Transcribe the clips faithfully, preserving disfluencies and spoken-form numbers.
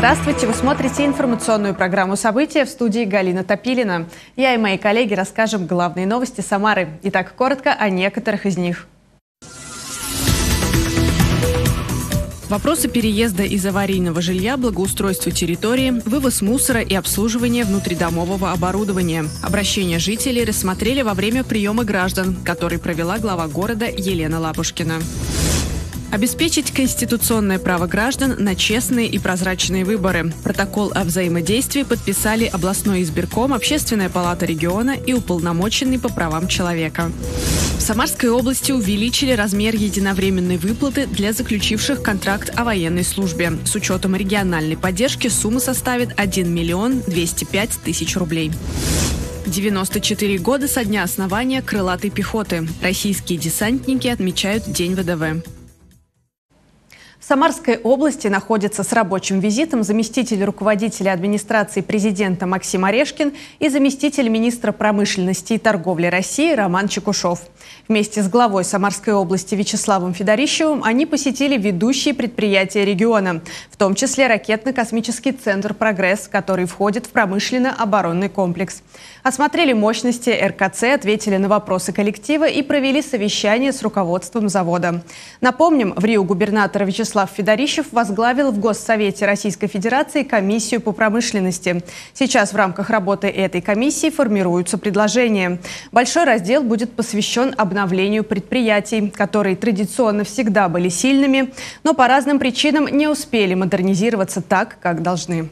Здравствуйте! Вы смотрите информационную программу «События», в студии Галина Топилина. Я и мои коллеги расскажем главные новости Самары. Итак, коротко о некоторых из них. Вопросы переезда из аварийного жилья, благоустройства территории, вывоз мусора и обслуживание внутридомового оборудования. Обращения жителей рассмотрели во время приема граждан, который провела глава города Елена Лапушкина. Обеспечить конституционное право граждан на честные и прозрачные выборы. Протокол о взаимодействии подписали областной избирком, Общественная палата региона и уполномоченный по правам человека. В Самарской области увеличили размер единовременной выплаты для заключивших контракт о военной службе. С учетом региональной поддержки сумма составит один миллион двести пять тысяч рублей. девяносто четыре года со дня основания крылатой пехоты. Российские десантники отмечают День ВДВ. В Самарской области находится с рабочим визитом заместитель руководителя администрации президента Максим Орешкин и заместитель министра промышленности и торговли России Роман Чекушев. Вместе с главой Самарской области Вячеславом Федорищевым они посетили ведущие предприятия региона, в том числе ракетно-космический центр «Прогресс», который входит в промышленно-оборонный комплекс. Осмотрели мощности эр ка цэ, ответили на вопросы коллектива и провели совещание с руководством завода. Напомним, в Рио губернатор Вячеслав Федорищев возглавил в Госсовете Российской Федерации комиссию по промышленности. Сейчас в рамках работы этой комиссии формируются предложения. Большой раздел будет посвящен обновлению предприятий, которые традиционно всегда были сильными, но по разным причинам не успели модернизироваться так, как должны.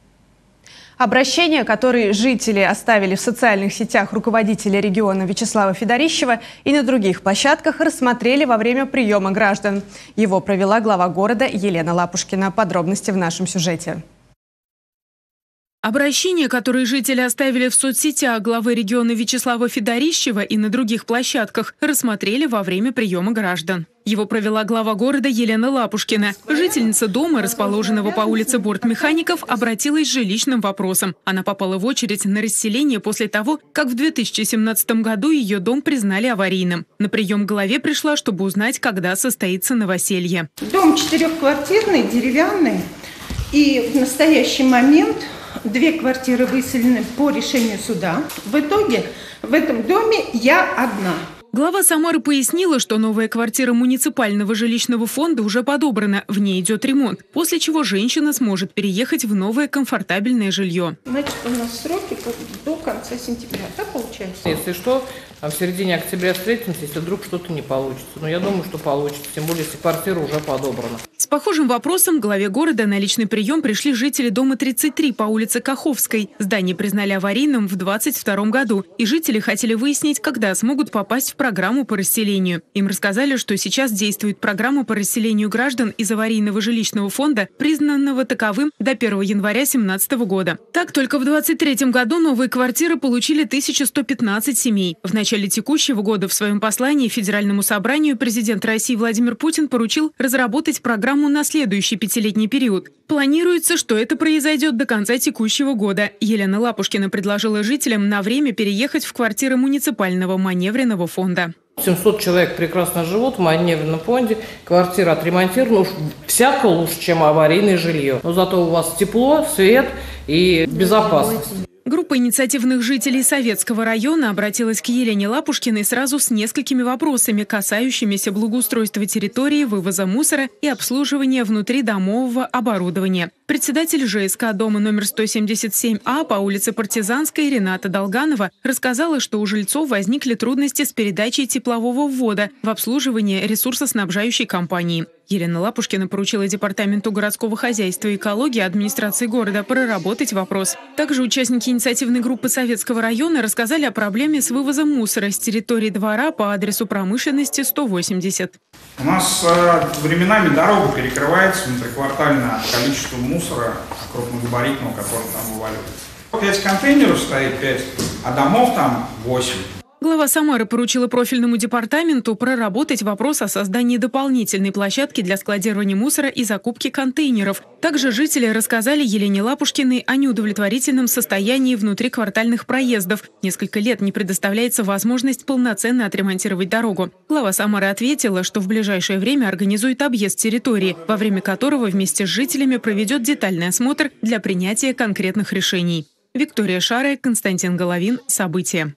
Обращения, которые жители оставили в социальных сетях руководителя региона Вячеслава Федорищева и на других площадках, рассмотрели во время приема граждан. Его провела глава города Елена Лапушкина. Подробности в нашем сюжете. Обращения, которые жители оставили в соцсетях главы региона Вячеслава Федорищева и на других площадках, рассмотрели во время приема граждан. Его провела глава города Елена Лапушкина. Жительница дома, расположенного по улице Бортмехаников, обратилась с жилищным вопросом. Она попала в очередь на расселение после того, как в две тысячи семнадцатом году ее дом признали аварийным. На прием к главе пришла, чтобы узнать, когда состоится новоселье. Дом четырехквартирный, деревянный, и в настоящий момент две квартиры выселены по решению суда. В итоге в этом доме я одна. Глава Самары пояснила, что новая квартира муниципального жилищного фонда уже подобрана, в ней идет ремонт, после чего женщина сможет переехать в новое комфортабельное жилье. Значит, у нас сроки до конца сентября, да, получается? Если что, в середине октября встретимся, если вдруг что-то не получится. Но я думаю, что получится, тем более, если квартира уже подобрана. С похожим вопросом главе города на личный прием пришли жители дома тридцать три по улице Каховской. Здание признали аварийным в двадцать втором году, и жители хотели выяснить, когда смогут попасть в программу по расселению. Им рассказали, что сейчас действует программа по расселению граждан из аварийного жилищного фонда, признанного таковым до первого января две тысячи семнадцатого года. Так, только в двадцать третьем году новые квартиры получили тысяча сто пятнадцать семей. В начале текущего года в своем послании Федеральному собранию президент России Владимир Путин поручил разработать программу на следующий пятилетний период. Планируется, что это произойдет до конца текущего года. Елена Лапушкина предложила жителям на время переехать в квартиры муниципального маневренного фонда. семьсот человек прекрасно живут в маневренном фонде, квартира отремонтирована, уж всяко лучше, чем аварийное жилье. Но зато у вас тепло, свет и безопасность. Группа инициативных жителей Советского района обратилась к Елене Лапушкиной сразу с несколькими вопросами, касающимися благоустройства территории, вывоза мусора и обслуживания внутридомового оборудования. Председатель жэ эс ка дома номер сто семьдесят семь а по улице Партизанской Рената Долганова рассказала, что у жильцов возникли трудности с передачей теплового ввода в обслуживание ресурсоснабжающей компании. Елена Лапушкина поручила департаменту городского хозяйства и экологии администрации города проработать вопрос. Также участники инициативной группы Советского района рассказали о проблеме с вывозом мусора с территории двора по адресу промышленности сто восемьдесят. У нас э, временами дорога перекрывается внутриквартально количеством мусора крупногабаритного, который там вываливается. Пять контейнеров стоит, пять, а домов там восемь. Глава Самары поручила профильному департаменту проработать вопрос о создании дополнительной площадки для складирования мусора и закупки контейнеров. Также жители рассказали Елене Лапушкиной о неудовлетворительном состоянии внутриквартальных проездов. Несколько лет не предоставляется возможность полноценно отремонтировать дорогу. Глава Самары ответила, что в ближайшее время организует объезд территории, во время которого вместе с жителями проведет детальный осмотр для принятия конкретных решений. Виктория Шарая, Константин Головин. События.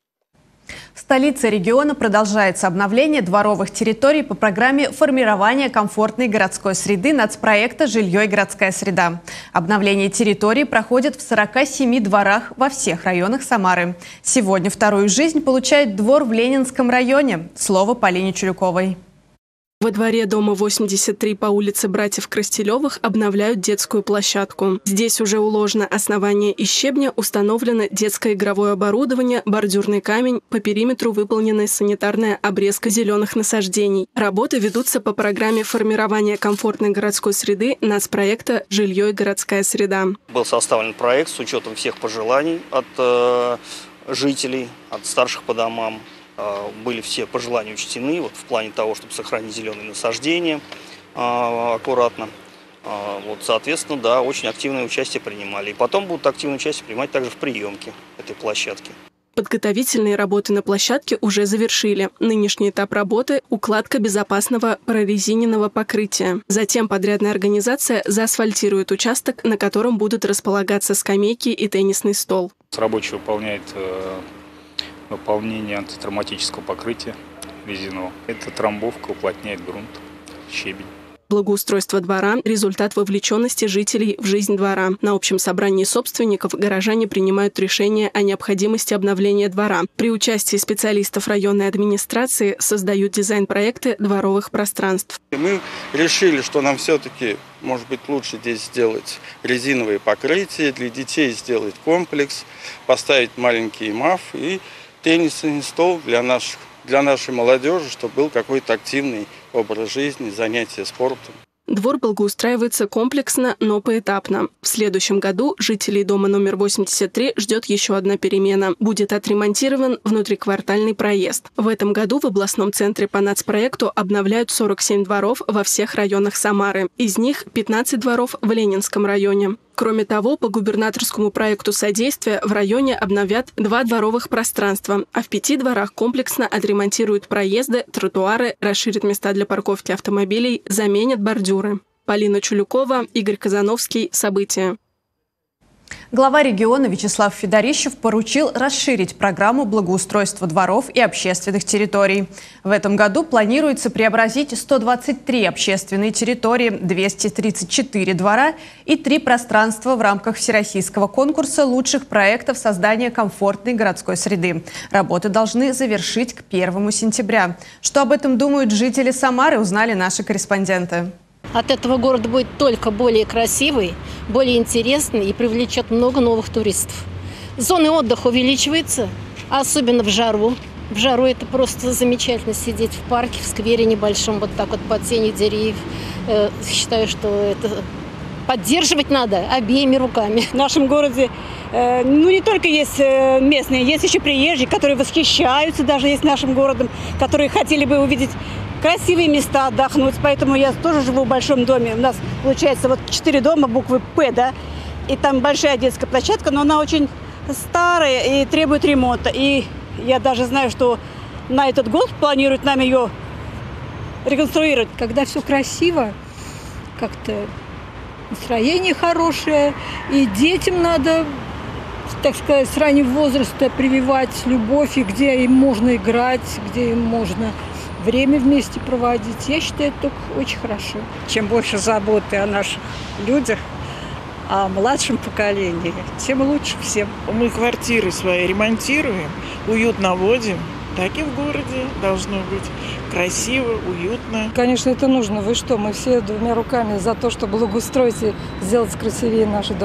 В столице региона продолжается обновление дворовых территорий по программе формирования комфортной городской среды нацпроекта «Жилье и городская среда». Обновление территорий проходит в сорока семи дворах во всех районах Самары. Сегодня вторую жизнь получает двор в Ленинском районе. Слово Полине Чулюковой. Во дворе дома восемьдесят три по улице Братьев Крастелевых обновляют детскую площадку. Здесь уже уложено основание из щебня, установлено детское игровое оборудование, бордюрный камень, по периметру выполнена санитарная обрезка зеленых насаждений. Работы ведутся по программе формирования комфортной городской среды нацпроекта «Жилье и городская среда». Был составлен проект с учетом всех пожеланий от э, жителей, от старших по домам. Были все пожелания учтены вот, в плане того, чтобы сохранить зеленые насаждения э, аккуратно. Э, вот, соответственно, да, очень активное участие принимали. И потом будут активное участие принимать также в приемке этой площадки. Подготовительные работы на площадке уже завершили. Нынешний этап работы – укладка безопасного прорезиненного покрытия. Затем подрядная организация заасфальтирует участок, на котором будут располагаться скамейки и теннисный стол. Рабочий выполняет э, выполнение антитравматического покрытия резинового. Это трамбовка, уплотняет грунт, щебень. Благоустройство двора – результат вовлеченности жителей в жизнь двора. На общем собрании собственников горожане принимают решение о необходимости обновления двора. При участии специалистов районной администрации создают дизайн-проекты дворовых пространств. Мы решили, что нам все-таки, может быть, лучше здесь сделать резиновые покрытия, для детей сделать комплекс, поставить маленький маф и теннисный стол для наших. для нашей молодежи, чтобы был какой-то активный образ жизни, занятия спортом. Двор благоустраивается комплексно, но поэтапно. В следующем году жителей дома номер восемьдесят три ждет еще одна перемена. Будет отремонтирован внутриквартальный проезд. В этом году в областном центре по нацпроекту обновляют сорок семь дворов во всех районах Самары. Из них пятнадцать дворов в Ленинском районе. Кроме того, по губернаторскому проекту содействия в районе обновят два дворовых пространства, а в пяти дворах комплексно отремонтируют проезды, тротуары, расширят места для парковки автомобилей, заменят бордюры. Полина Чулюкова, Игорь Казановский. События. Глава региона Вячеслав Федорищев поручил расширить программу благоустройства дворов и общественных территорий. В этом году планируется преобразить сто двадцать три общественные территории, двести тридцать четыре двора и три пространства в рамках всероссийского конкурса лучших проектов создания комфортной городской среды. Работы должны завершить к первому сентября. Что об этом думают жители Самары, узнали наши корреспонденты. От этого город будет только более красивый, более интересный и привлечет много новых туристов. Зоны отдыха увеличиваются, особенно в жару. В жару это просто замечательно сидеть в парке, в сквере небольшом, вот так вот под тенью деревьев. Считаю, что это поддерживать надо обеими руками. В нашем городе ну, не только есть местные, есть еще приезжие, которые восхищаются даже есть нашим городом, которые хотели бы увидеть красивые места, отдохнуть. Поэтому я тоже живу в большом доме. У нас получается вот четыре дома буквы «П», да, и там большая детская площадка, но она очень старая и требует ремонта. И я даже знаю, что на этот год планируют нам ее реконструировать. Когда все красиво, как-то настроение хорошее, и детям надо, так сказать, с раннего возраста прививать любовь, и где им можно играть, где им можно время вместе проводить. Я считаю, это очень хорошо. Чем больше заботы о наших людях, о младшем поколении, тем лучше всем. Мы квартиры свои ремонтируем, уют наводим. Так и в городе должно быть красиво, уютно. Конечно, это нужно. Вы что, мы все двумя руками за то, чтобы благоустроить и сделать красивее наш дом.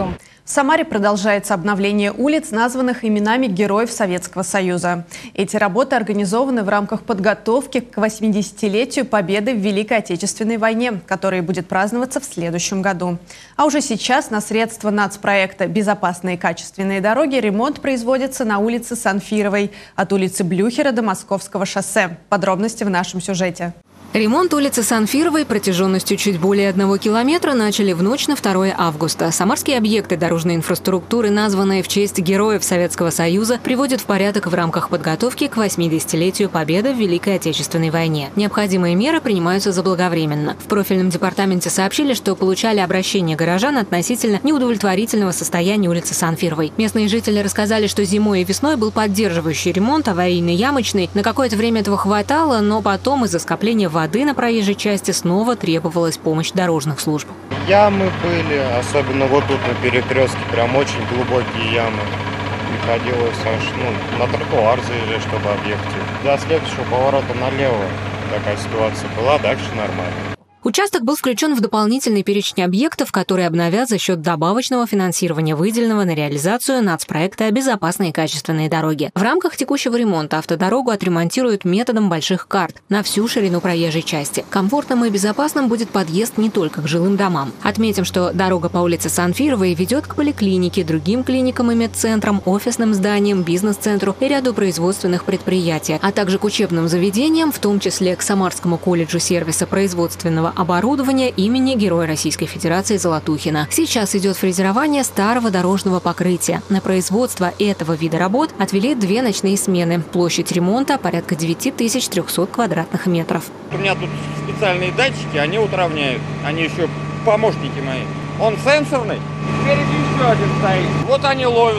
В Самаре продолжается обновление улиц, названных именами героев Советского Союза. Эти работы организованы в рамках подготовки к восьмидесятилетию Победы в Великой Отечественной войне, которая будет праздноваться в следующем году. А уже сейчас на средства нацпроекта «Безопасные и качественные дороги» ремонт производится на улице Санфировой от улицы Блюхера до Московского шоссе. Подробности в нашем сюжете. Ремонт улицы Санфировой протяженностью чуть более одного километра начали в ночь на второе августа. Самарские объекты дорожной инфраструктуры, названные в честь героев Советского Союза, приводят в порядок в рамках подготовки к восьмидесятилетию Победы в Великой Отечественной войне. Необходимые меры принимаются заблаговременно. В профильном департаменте сообщили, что получали обращения горожан относительно неудовлетворительного состояния улицы Санфировой. Местные жители рассказали, что зимой и весной был поддерживающий ремонт, аварийный, ямочный. На какое-то время этого хватало, но потом из-за скопления воды воды на проезжей части снова требовалась помощь дорожных служб. Ямы были, особенно вот тут на перекрестке, прям очень глубокие ямы. Приходилось аж ну, на тротуар заезжать, чтобы объехать. До следующего поворота налево такая ситуация была, дальше нормально. Участок был включен в дополнительный перечень объектов, которые обновят за счет добавочного финансирования, выделенного на реализацию нацпроекта «Безопасные и качественные дороги». В рамках текущего ремонта автодорогу отремонтируют методом больших карт на всю ширину проезжей части. Комфортным и безопасным будет подъезд не только к жилым домам. Отметим, что дорога по улице Санфировой ведет к поликлинике, другим клиникам и медцентрам, офисным зданиям, бизнес-центру и ряду производственных предприятий, а также к учебным заведениям, в том числе к Самарскому колледжу сервиса производственного оборудования имени Героя Российской Федерации Золотухина. Сейчас идет фрезерование старого дорожного покрытия. На производство этого вида работ отвели две ночные смены. Площадь ремонта порядка девять тысяч триста квадратных метров. У меня тут специальные датчики, они утравняют. Они еще помощники мои. Он сенсорный. Спереди еще один стоит. Вот они ловят.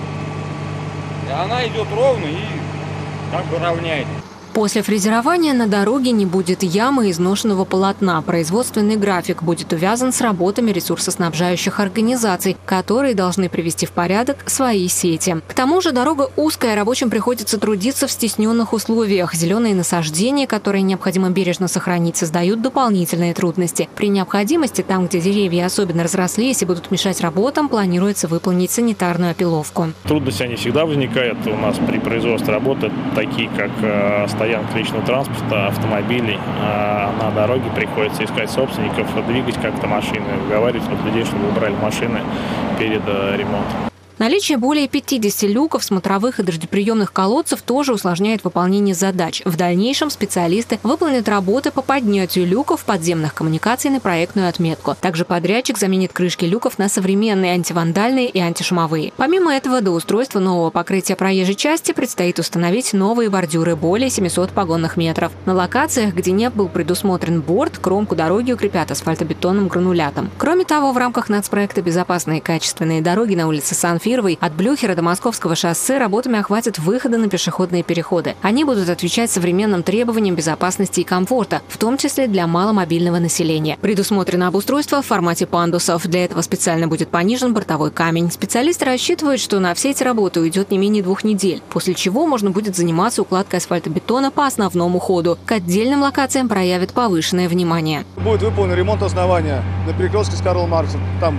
И она идет ровно и как бы равняет. После фрезерования на дороге не будет ямы и изношенного полотна. Производственный график будет увязан с работами ресурсоснабжающих организаций, которые должны привести в порядок свои сети. К тому же дорога узкая, рабочим приходится трудиться в стесненных условиях. Зеленые насаждения, которые необходимо бережно сохранить, создают дополнительные трудности. При необходимости, там, где деревья особенно разрослись и будут мешать работам, планируется выполнить санитарную опиловку. Трудности они всегда возникают у нас при производстве работы, такие как стоянка личного транспорта, автомобилей. А на дороге приходится искать собственников, двигать как-то машины, уговаривать вот людей, чтобы убрали машины перед ремонтом. Наличие более пятидесяти люков, смотровых и дождеприемных колодцев тоже усложняет выполнение задач. В дальнейшем специалисты выполнят работы по поднятию люков подземных коммуникаций на проектную отметку. Также подрядчик заменит крышки люков на современные антивандальные и антишумовые. Помимо этого, до устройства нового покрытия проезжей части предстоит установить новые бордюры более семисот погонных метров. На локациях, где не был предусмотрен борд, кромку дороги укрепят асфальтобетонным гранулятом. Кроме того, в рамках нацпроекта «Безопасные и качественные дороги» на улице Санфировой от Блюхера до Московского шоссе работами охватят выходы на пешеходные переходы. Они будут отвечать современным требованиям безопасности и комфорта, в том числе для маломобильного населения. Предусмотрено обустройство в формате пандусов. Для этого специально будет понижен бортовой камень. Специалисты рассчитывают, что на все эти работы уйдет не менее двух недель, после чего можно будет заниматься укладкой асфальтобетона по основному ходу. К отдельным локациям проявят повышенное внимание. Будет выполнен ремонт основания на перекрестке с Карла Маркса. Там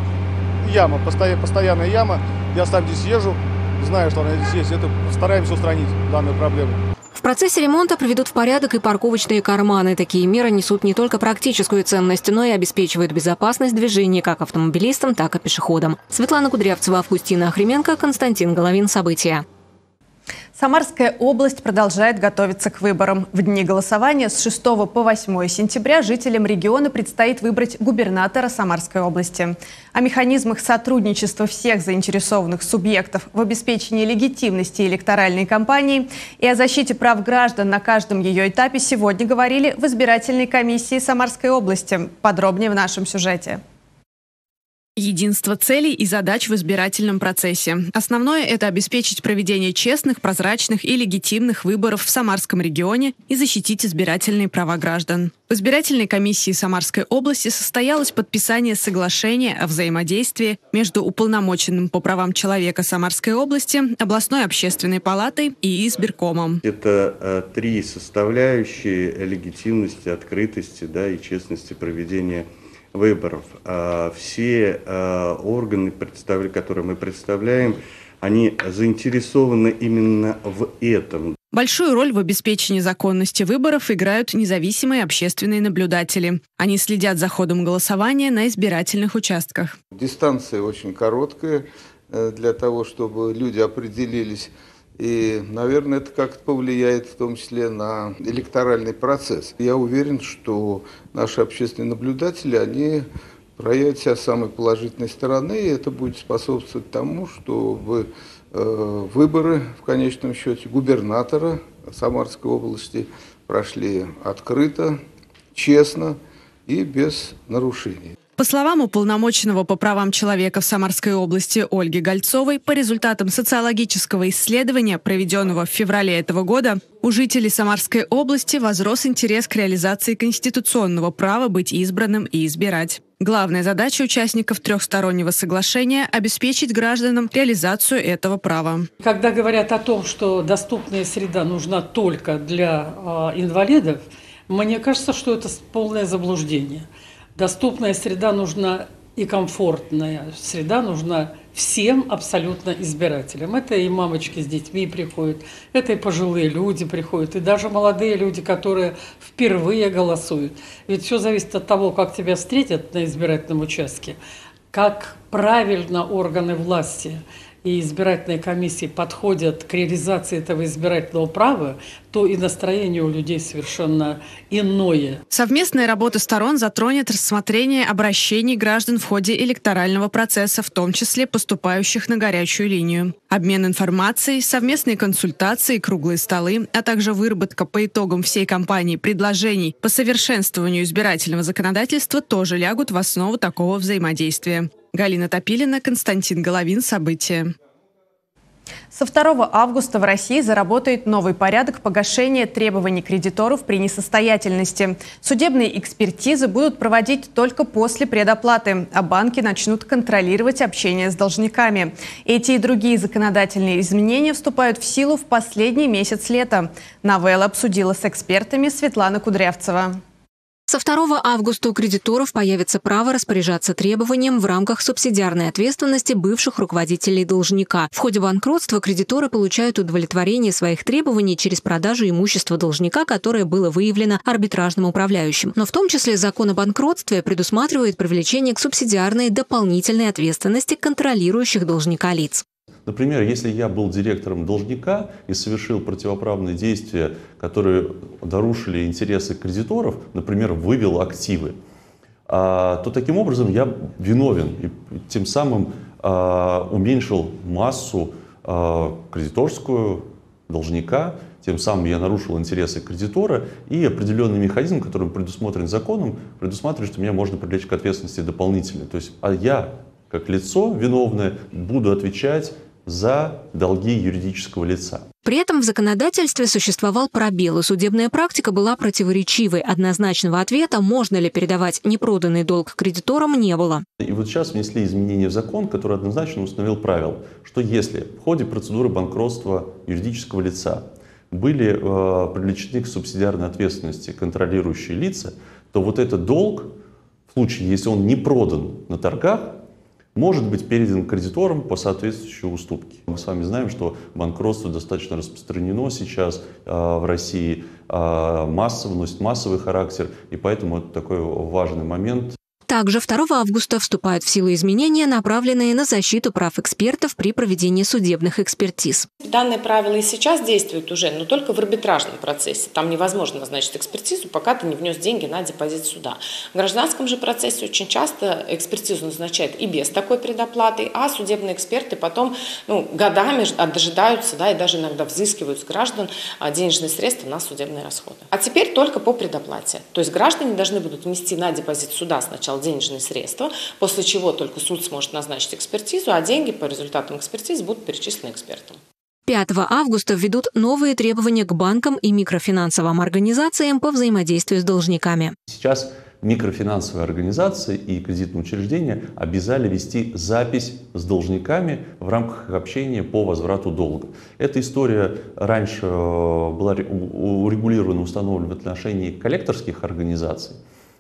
яма, постоянная яма. Я сам здесь езжу, знаю, что она здесь есть. Это стараемся устранить данную проблему. В процессе ремонта приведут в порядок и парковочные карманы. Такие меры несут не только практическую ценность, но и обеспечивают безопасность движения как автомобилистам, так и пешеходам. Светлана Кудрявцева, Августина Охрименко, Константин Головин. События. Самарская область продолжает готовиться к выборам. В дни голосования с шестого по восьмое сентября жителям региона предстоит выбрать губернатора Самарской области. О механизмах сотрудничества всех заинтересованных субъектов в обеспечении легитимности электоральной кампании и о защите прав граждан на каждом ее этапе сегодня говорили в избирательной комиссии Самарской области. Подробнее в нашем сюжете. Единство целей и задач в избирательном процессе. Основное – это обеспечить проведение честных, прозрачных и легитимных выборов в Самарском регионе и защитить избирательные права граждан. В избирательной комиссии Самарской области состоялось подписание соглашения о взаимодействии между уполномоченным по правам человека Самарской области, областной общественной палатой и избиркомом. Это э, три составляющие легитимности, открытости, да, и честности проведения выборов все органы, которые мы представляем, они заинтересованы именно в этом. Большую роль в обеспечении законности выборов играют независимые общественные наблюдатели. Они следят за ходом голосования на избирательных участках. Дистанция очень короткая для того, чтобы люди определились. И, наверное, это как-то повлияет в том числе на электоральный процесс. Я уверен, что наши общественные наблюдатели, они проявят себя с самой положительной стороны, и это будет способствовать тому, чтобы э, выборы, в конечном счете, губернатора Самарской области прошли открыто, честно и без нарушений. По словам уполномоченного по правам человека в Самарской области Ольги Гольцовой, по результатам социологического исследования, проведенного в феврале этого года, у жителей Самарской области возрос интерес к реализации конституционного права быть избранным и избирать. Главная задача участников трехстороннего соглашения – обеспечить гражданам реализацию этого права. Когда говорят о том, что доступная среда нужна только для э, инвалидов, мне кажется, что это полное заблуждение. Доступная среда нужна и комфортная среда нужна всем абсолютно избирателям. Это и мамочки с детьми приходят, это и пожилые люди приходят, и даже молодые люди, которые впервые голосуют. Ведь все зависит от того, как тебя встретят на избирательном участке, как правильно органы власти и избирательные комиссии подходят к реализации этого избирательного права, то и настроение у людей совершенно иное. Совместная работа сторон затронет рассмотрение обращений граждан в ходе электорального процесса, в том числе поступающих на горячую линию. Обмен информацией, совместные консультации, круглые столы, а также выработка по итогам всей кампании предложений по совершенствованию избирательного законодательства тоже лягут в основу такого взаимодействия. Галина Топилина, Константин Головин. События. Со второго августа в России заработает новый порядок погашения требований кредиторов при несостоятельности. Судебные экспертизы будут проводить только после предоплаты, а банки начнут контролировать общение с должниками. Эти и другие законодательные изменения вступают в силу в последний месяц лета. Новелла обсудила с экспертами Светлана Кудрявцева. Со второго августа у кредиторов появится право распоряжаться требованием в рамках субсидиарной ответственности бывших руководителей должника. В ходе банкротства кредиторы получают удовлетворение своих требований через продажу имущества должника, которое было выявлено арбитражным управляющим. Но в том числе закон о банкротстве предусматривает привлечение к субсидиарной дополнительной ответственности контролирующих должника лиц. Например, если я был директором должника и совершил противоправные действия, которые нарушили интересы кредиторов, например, вывел активы, то таким образом я виновен и тем самым уменьшил массу кредиторскую должника, тем самым я нарушил интересы кредитора, и определенный механизм, который предусмотрен законом, предусматривает, что меня можно привлечь к ответственности дополнительно. То есть, а я, как лицо виновное, буду отвечать за долги юридического лица. При этом в законодательстве существовал пробел, и судебная практика была противоречивой. Однозначного ответа, можно ли передавать непроданный долг кредиторам, не было. И вот сейчас внесли изменения в закон, который однозначно установил правило, что если в ходе процедуры банкротства юридического лица были э, привлечены к субсидиарной ответственности контролирующие лица, то вот этот долг, в случае, если он не продан на торгах, может быть передан кредиторам по соответствующей уступке. Мы с вами знаем, что банкротство достаточно распространено сейчас э, в России, э, массово, носит массовый характер, и поэтому это такой важный момент. Также второго августа вступают в силу изменения, направленные на защиту прав экспертов при проведении судебных экспертиз. Данные правила и сейчас действуют уже, но только в арбитражном процессе. Там невозможно назначить экспертизу, пока ты не внес деньги на депозит суда. В гражданском же процессе очень часто экспертизу назначают и без такой предоплаты, а судебные эксперты потом ну, годами дожидаются, да, и даже иногда взыскивают с граждан денежные средства на судебные расходы. А теперь только по предоплате. То есть граждане должны будут внести на депозит суда сначала денежные средства, после чего только суд сможет назначить экспертизу, а деньги по результатам экспертизы будут перечислены экспертам. пятого августа введут новые требования к банкам и микрофинансовым организациям по взаимодействию с должниками. Сейчас микрофинансовые организации и кредитные учреждения обязали вести запись с должниками в рамках их общения по возврату долга. Эта история раньше была урегулирована, установлена в отношении коллекторских организаций.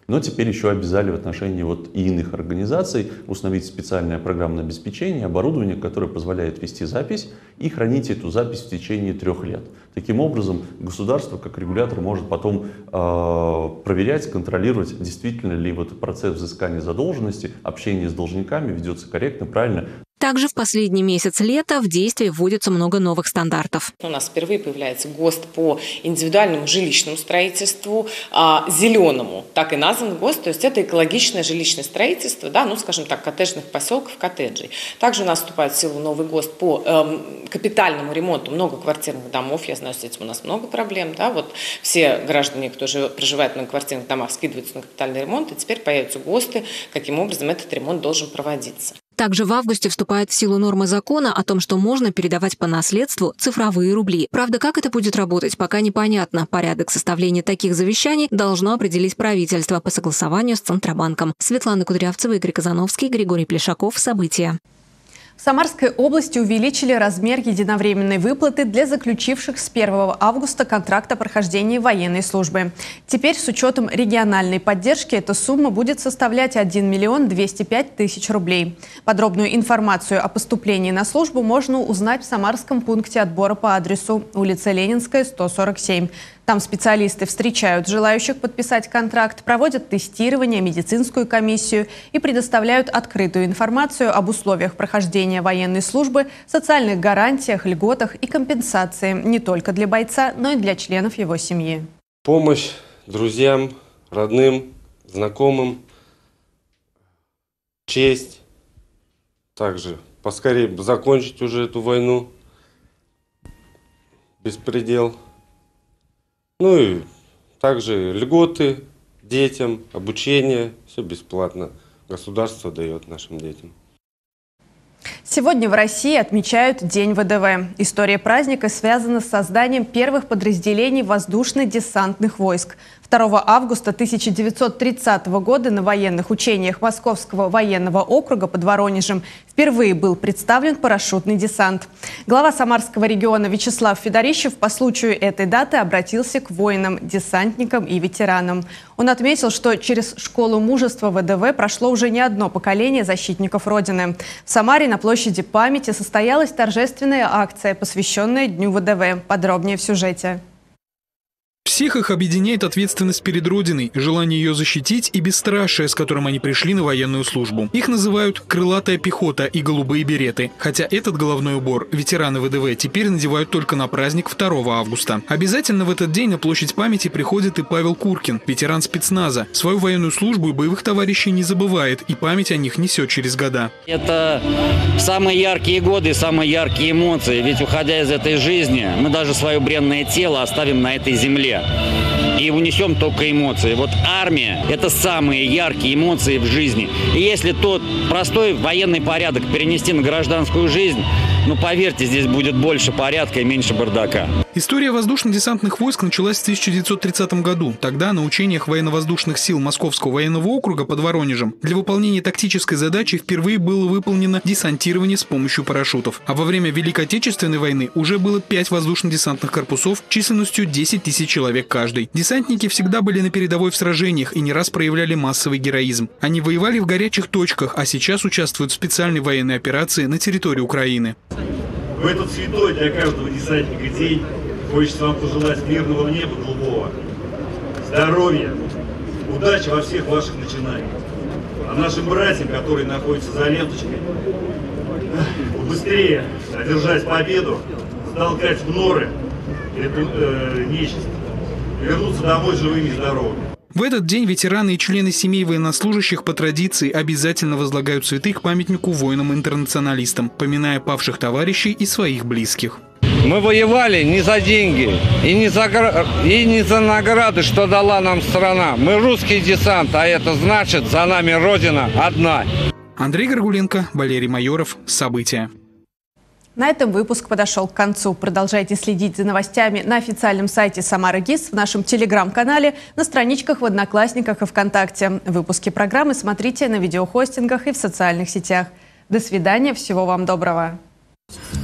Но теперь еще обязали в отношении вот и иных организаций установить специальное программное обеспечение, оборудование, которое позволяет вести запись и хранить эту запись в течение трех лет. Таким образом, государство, как регулятор, может потом э, проверять, контролировать, действительно ли вот процесс взыскания задолженности, общение с должниками ведется корректно, правильно. Также в последний месяц лета в действие вводится много новых стандартов. У нас впервые появляется ГОСТ по индивидуальному жилищному строительству, а, зеленому, так и назван ГОСТ, то есть это экологичное жилищное строительство, да, ну, скажем так, коттеджных поселков, коттеджей. Также у нас вступает в силу новый ГОСТ по эм, капитальному ремонту многоквартирных домов. Я знаю, с этим у нас много проблем, да, вот все граждане, кто живет, проживает в многоквартирных домах, скидываются на капитальный ремонт, и теперь появятся ГОСТы, каким образом этот ремонт должен проводиться. Также в августе вступает в силу норма закона о том, что можно передавать по наследству цифровые рубли. Правда, как это будет работать, пока непонятно. Порядок составления таких завещаний должно определить правительство по согласованию с Центробанком. Светлана Кудрявцева, Игорь Казановский, Григорий Плешаков. События. В Самарской области увеличили размер единовременной выплаты для заключивших с первого августа контракт о прохождении военной службы. Теперь с учетом региональной поддержки эта сумма будет составлять один миллион двести пять тысяч рублей. Подробную информацию о поступлении на службу можно узнать в Самарском пункте отбора по адресу улица Ленинская, сто сорок семь. Там специалисты встречают желающих подписать контракт, проводят тестирование, медицинскую комиссию и предоставляют открытую информацию об условиях прохождения военной службы, социальных гарантиях, льготах и компенсации не только для бойца, но и для членов его семьи. Помощь друзьям, родным, знакомым, честь. Также поскорее закончить уже эту войну, беспредел. Ну и также льготы детям, обучение, все бесплатно. Государство дает нашим детям. Сегодня в России отмечают День ВДВ. История праздника связана с созданием первых подразделений воздушно-десантных войск. второго августа тысяча девятьсот тридцатого года на военных учениях Московского военного округа под Воронежем впервые был представлен парашютный десант. Глава Самарского региона Вячеслав Федорищев по случаю этой даты обратился к воинам, десантникам и ветеранам. Он отметил, что через школу мужества ВДВ прошло уже не одно поколение защитников Родины. В Самаре на площади памяти состоялась торжественная акция, посвященная Дню ВДВ. Подробнее в сюжете. Всех их объединяет ответственность перед Родиной, желание ее защитить и бесстрашие, с которым они пришли на военную службу. Их называют «крылатая пехота» и «голубые береты». Хотя этот головной убор ветераны ВДВ теперь надевают только на праздник второго августа. Обязательно в этот день на площадь памяти приходит и Павел Куркин, ветеран спецназа. Свою военную службу и боевых товарищей не забывает, и память о них несет через года. Это самые яркие годы, самые яркие эмоции. Ведь уходя из этой жизни, мы даже свое бренное тело оставим на этой земле. И унесем только эмоции. Вот армия – это самые яркие эмоции в жизни. И если тот простой военный порядок перенести на гражданскую жизнь, ну поверьте, здесь будет больше порядка и меньше бардака. История воздушно-десантных войск началась в тысяча девятьсот тридцатом году. Тогда на учениях военно-воздушных сил Московского военного округа под Воронежем для выполнения тактической задачи впервые было выполнено десантирование с помощью парашютов. А во время Великой Отечественной войны уже было пять воздушно-десантных корпусов численностью десять тысяч человек каждый. Десантники всегда были на передовой в сражениях и не раз проявляли массовый героизм. Они воевали в горячих точках, а сейчас участвуют в специальной военной операции на территории Украины. В этот святой для каждого десантника день хочется вам пожелать мирного неба голубого, здоровья, удачи во всех ваших начинаниях. А нашим братьям, которые находятся за ленточкой, побыстрее одержать победу, столкать в норы эту э, нечисть, вернуться домой живыми и здоровыми. В этот день ветераны и члены семей военнослужащих по традиции обязательно возлагают цветы к памятнику воинам-интернационалистам, поминая павших товарищей и своих близких. Мы воевали не за деньги и не за, и не за награды, что дала нам страна. Мы русский десант, а это значит, за нами Родина одна. Андрей Горгуленко, Валерий Майоров. События. На этом выпуск подошел к концу. Продолжайте следить за новостями на официальном сайте Самара ГИС, в нашем телеграм-канале, на страничках в Одноклассниках и ВКонтакте. Выпуски программы смотрите на видеохостингах и в социальных сетях. До свидания, всего вам доброго.